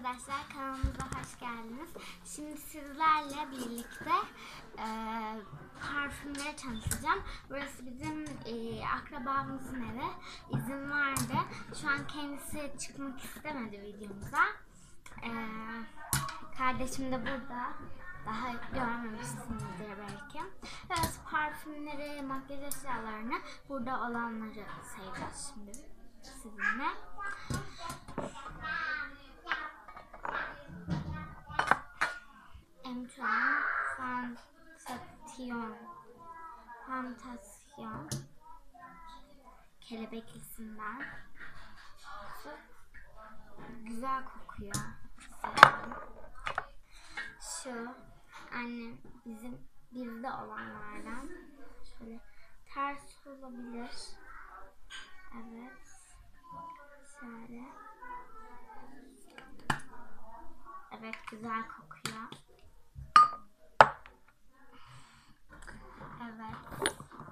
arkadaşlar, kanalımıza hoş geldiniz. Şimdi sizlerle birlikte parfümleri tanıtacağım. Burası bizim akrabamızın evi. İzin verdi. Şu an kendisi çıkmak istemedi videomuza. Kardeşim de burada. Daha görmemişsinizdir belki. Evet, parfümleri, makyaj eşyalarını, burada olanları sayacağız şimdi sizinle. Fantasyon kelebeklisinden güzel kokuyor. Sevdim. Şu annem bizde olanlardan, şöyle ters olabilir. Evet, şöyle. Evet, güzel kokuyor. Evet.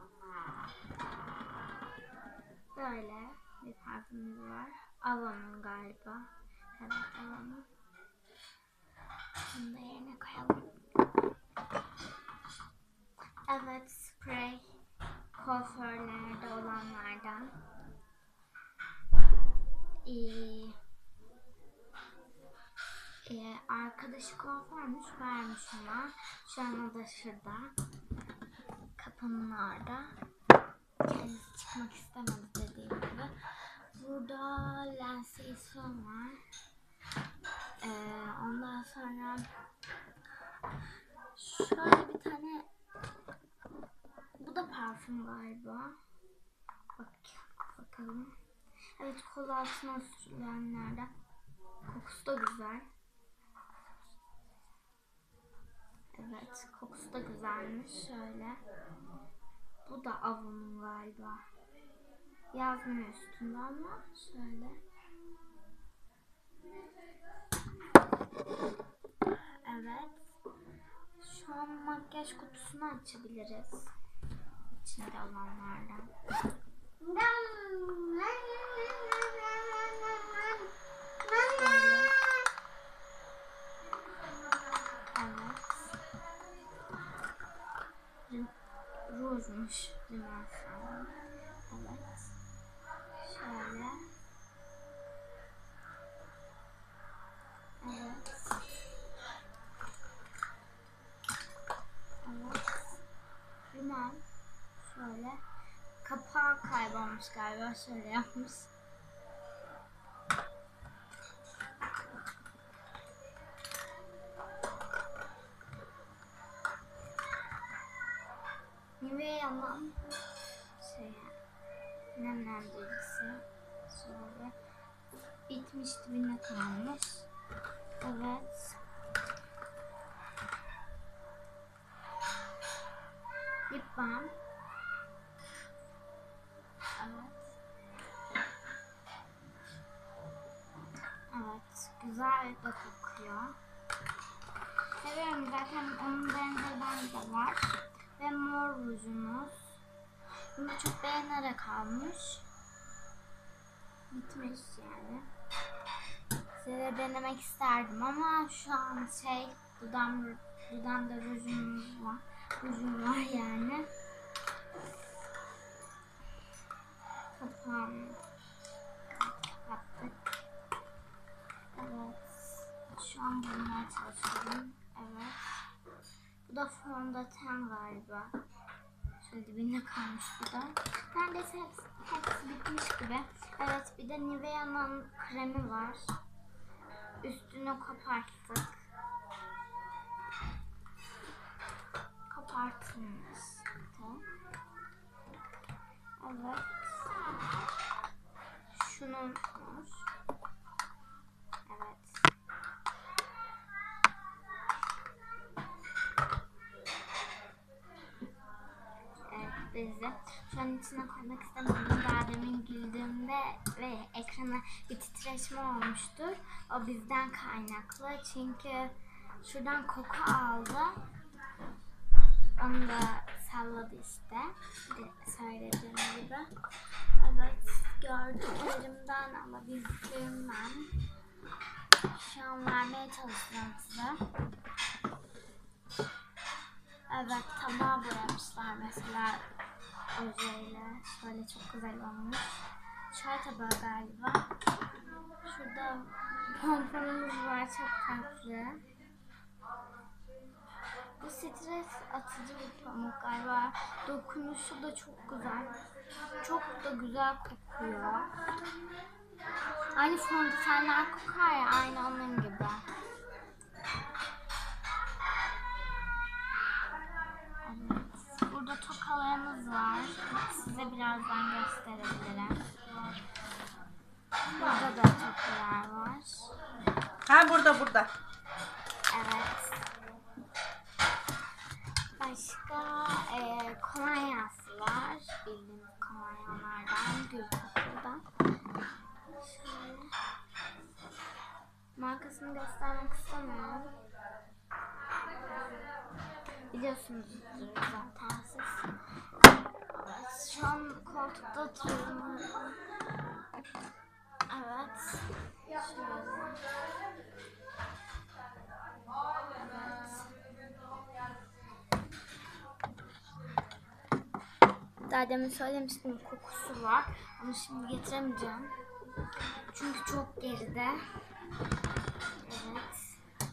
Böyle bir parfümümüz var. Avon'un galiba. Evet, Avon'un. Bunu da yerine koyalım. Evet, sprey. Kuaförlerde olanlardan. Arkadaşı kuaförmüş, vermiş ona. Şu an o da şurada. Kapının orada. Kendisi çıkmak istemedi dediğim gibi. Burada Lensation var. Ondan sonra şöyle bir tane, bu da parfüm galiba. Bakalım. Evet, kol altına sürülenlerden. Kokusu da güzel. Evet, kokusu da güzelmiş. Şöyle. Bu da Avon'un galiba. Yazmıyor üstünde ama şöyle. Evet. Şu an makyaj kutusunu açabiliriz. İçinde olanlardan. Rujmuş. Evet. Şöyle. Evet. Evet. Rimel. Şöyle. Kapağı kaybolmuş galiba. Şöyle yapmış. Nivea'nın nemlendiricisi. Şöyle. Bitmiş, dibine kalmış. Evet. Lip balm. Evet. Evet. Güzel de kokuyor. Seviyorum zaten, onun benzeri bende var. Ve mor rujumuz. Bunu çok beğenerek almış. Bitmiş yani. Size denemek isterdim ama şu an dudamda rujum var yani. Kapağını kapattık. Evet. Şu an bulmaya çalışıyorum. Evet. Bu da fondöten galiba. Şöyle dibinde kalmış bu da. Neredeyse hepsi bitmiş gibi. Evet, bir de Nivea'nın kremi var. Üstünü koparttık. Kopartılmış. Evet. Şunun var. Evet. Bezi. Şu an içine koymak istemedim. Daha demin güldüğümde ve ekrana bir titreşme olmuştur. O bizden kaynaklı. Çünkü şuradan koku aldı. Onu da salladı işte. Söylediğim gibi. Evet. Gördüklerimden alabildiğimden Şu an vermeye çalışacağım size. Evet, tabağı boyamışlar mesela ojeyle. Şöyle çok güzel olmuş. Çay tabağı galiba. Şurada pomponumuz var, çok tatlı. Bu stres atıcı bir pamuk galiba. Dokunuşu da çok güzel. Çok da güzel kokuyor. Aynı fondötenler kokar ya, aynı onun gibi. Evet. Burada tokalarımız var. Size birazdan gösterebilirim. Burada da tokalar var. Ha, burada. Evet. Başka kolonyası var. Bildiğimiz kolonyalardan, gül kokudan. Şöyle. Markasını göstermek istemiyorum. Biliyorsunuzdur zaten siz. Evet, şu an koltukta oturuyorum. Evet. Şöyle. Daha demin söylemiştim, kokusu var ama şimdi getiremeyeceğim. Çünkü çok geride. Evet.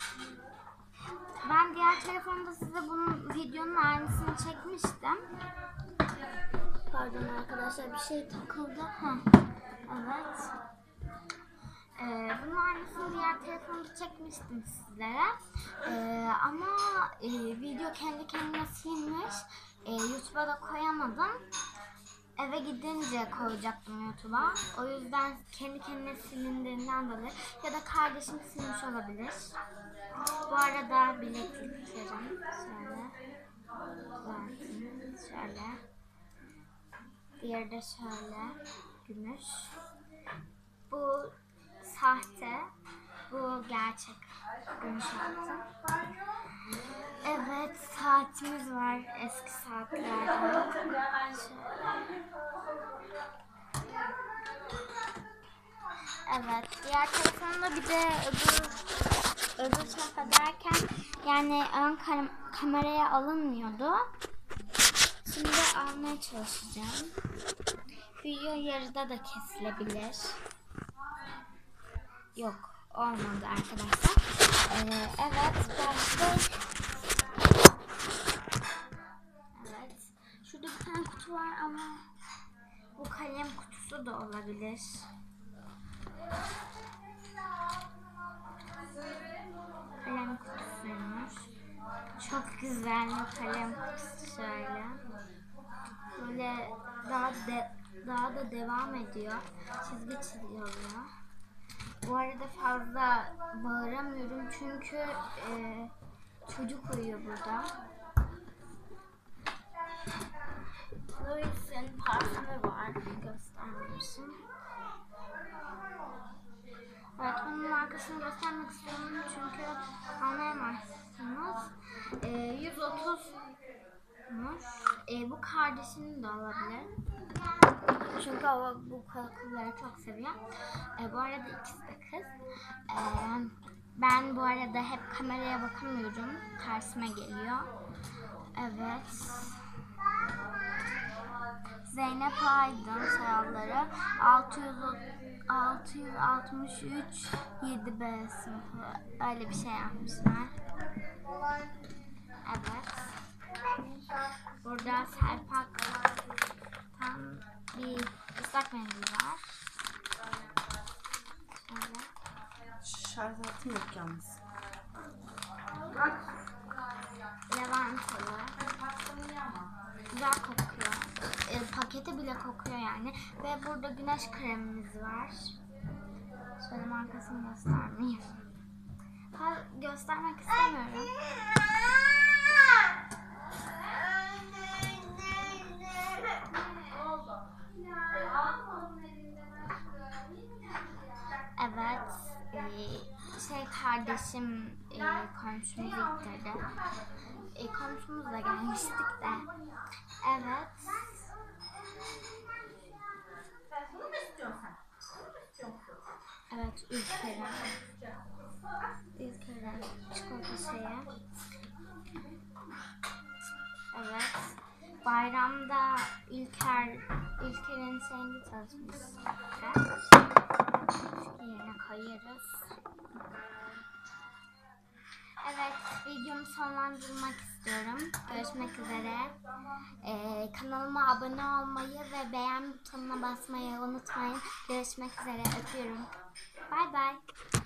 Ben diğer telefonda size bunun videonun aynısını çekmiştim. Pardon arkadaşlar, bir şey takıldı. Evet. Bunun aynısını diğer telefonda çekmiştim sizlere. Ama video kendi kendine silmiş. YouTube'a da koyamadım. Eve gidince koyacaktım YouTube'a. O yüzden kendi kendine silindiğinden dolayı, ya da kardeşim silmiş olabilir. Bu arada bilekliklerim şöyle düzelteyim. Şöyle. Diğeri de şöyle gümüş. Bu sahte, bu gerçek gümüş altın. Evet, saatimiz var, eski saatlerden. Evet, diğer telefonda bir de öbür tarafa derken yani ön kameraya alınmıyordu. Şimdi almaya çalışacağım. Video yarıda da kesilebilir. Yok, olmadı arkadaşlar. Evet, başka. Evet, şurada bir tane kutu var ama bu kalem kutusu da olabilir. Kalem kutusuymuş. Çok güzel bir kalem kutusu şöyle. Böyle daha da devam ediyor. Çizgi oluyor. Bu arada fazla bağıramıyorum çünkü çocuk uyuyor burada. Louis'in parfümü var. Göstermişim. Evet, bunun markasını göstermek istiyorum çünkü anlayamazsınız. 130'muş. Bu kardeşinin de olabilir. Çünkü o bu kokuları çok seviyor. Bu arada ikisi de kız. Ben bu arada hep kameraya bakamıyorum. Tersime geliyor. Evet. Zeynep Aydın sayıları 663 7B sınıfı, öyle bir şey yapmışlar. Evet. Burada Serpak'tan bir ıslak mendil var. Şöyle. Şarj altı yok yalnız. Lavantalı. Güzel kokuyor. Paketi bile kokuyor yani. Ve burada güneş kremimiz var. Şöyle markasını göstermeyeyim. Göstermek istemiyorum. Evet. Kardeşim komşumuzu ittirdi. Komşumuzla gelmiştik de. Evet. Evet, ülkeler. bayramda İlker'in şeyini tanıtmıştık. Yerine koyarız. Evet, videomu sonlandırmak istiyorum. Görüşmek üzere. Kanalıma abone olmayı ve beğen butonuna basmayı unutmayın. Görüşmek üzere. Öpüyorum. Bay bay.